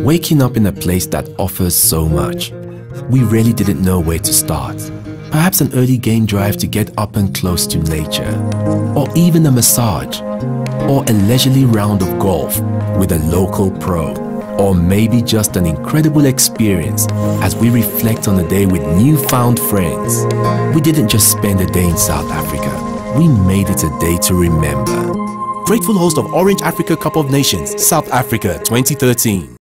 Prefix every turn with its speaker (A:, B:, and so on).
A: Waking up in a place that offers so much, we really didn't know where to start. Perhaps an early game drive to get up and close to nature, or even a massage, or a leisurely round of golf with a local pro, or maybe just an incredible experience as we reflect on the day with newfound friends. We didn't just spend a day in South Africa, we made it a day to remember. Grateful host of Orange Africa Cup of Nations, South Africa 2013.